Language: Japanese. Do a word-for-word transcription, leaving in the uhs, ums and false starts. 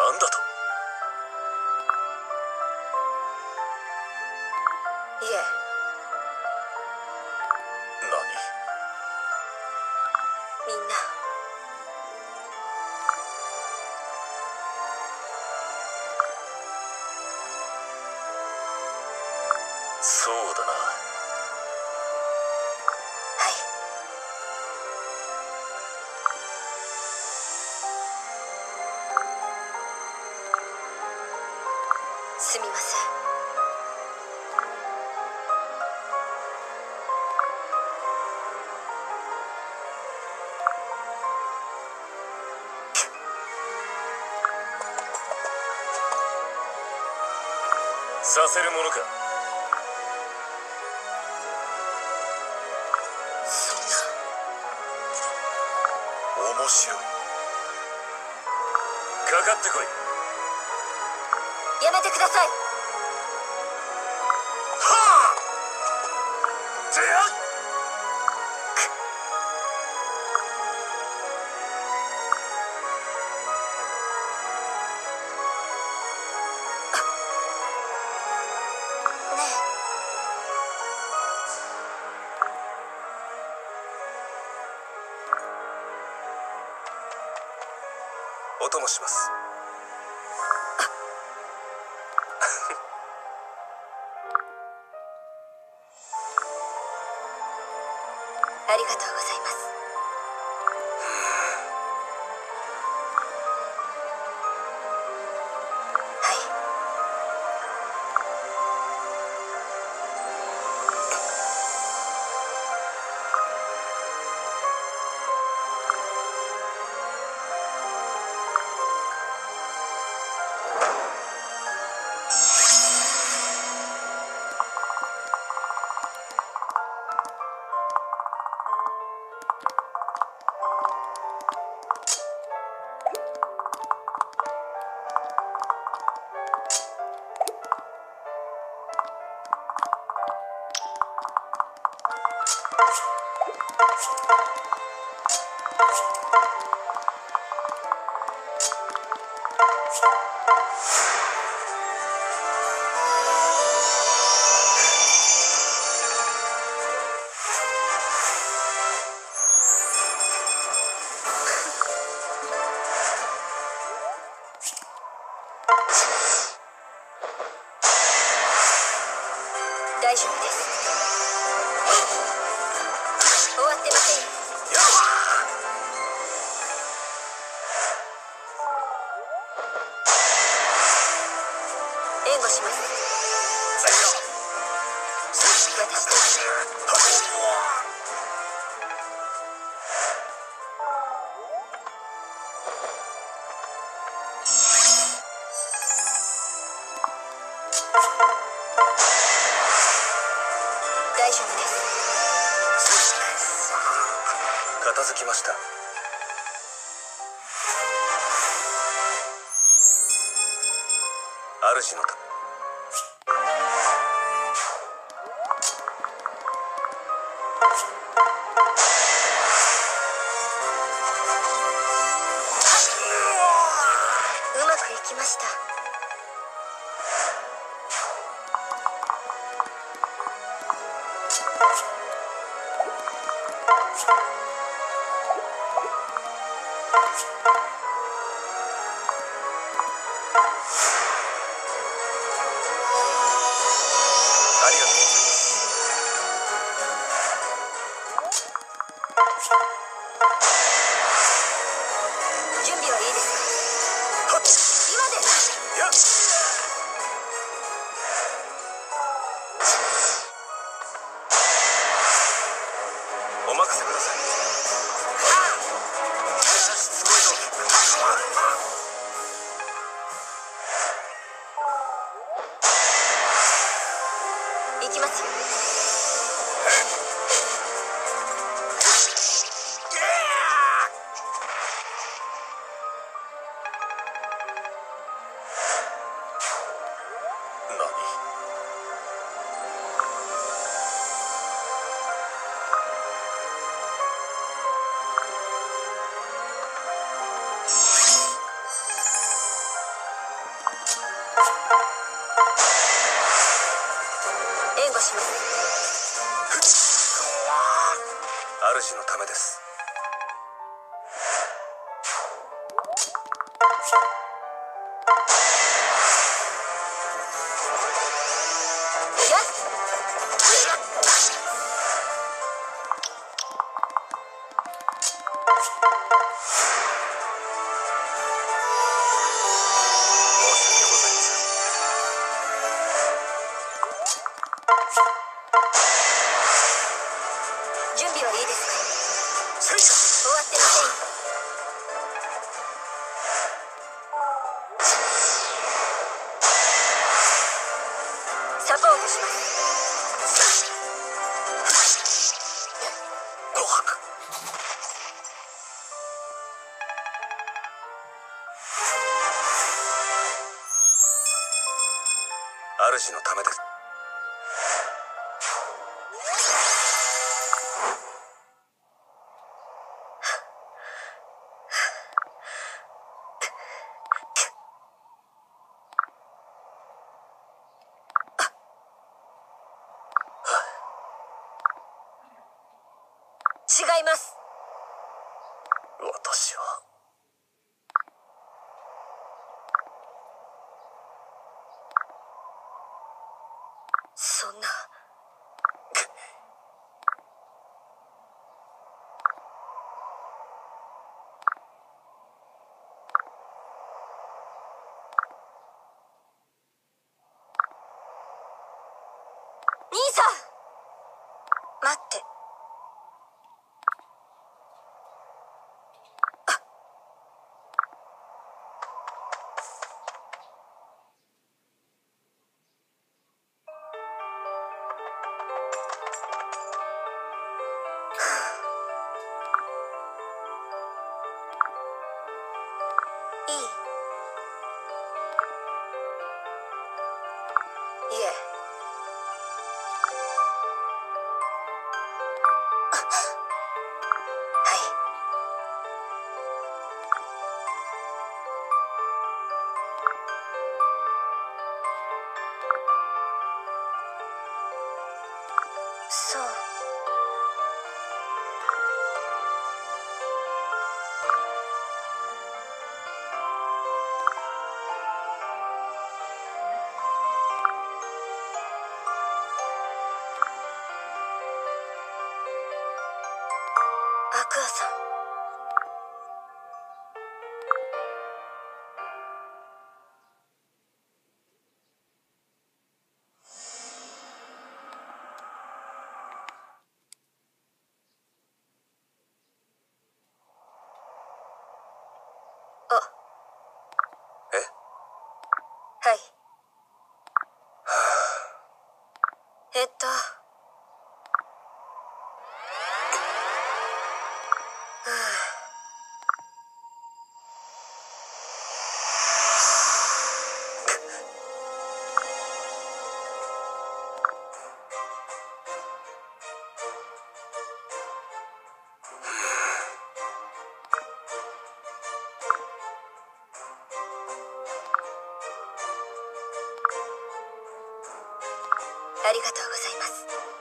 何だと。 いえ。 何？ みんなそうだな。 はい。すみません。 させるものか。 そんな。 面白い。かかってこい。 やめてください。 はあ。てやっ。 ねお供します。 ありがとうございます。はい。大丈夫です。終わってませんよ。援護します。私と大丈夫です。 片付きました。主のたうまくいきました。 ありがとう。 準備はいいですか？ はっ。 今です。 やっ。お任せください。しつこいぞ。 行きますよ。 準備はいいですか？ 戦車。 終わってませんよ。サポートします。 主のためです。 違います。 私はそんな。兄さん、待って。いい？いえ。はい。そう。アクアさん。あ。 え？ はい。えっと。ありがとうございます。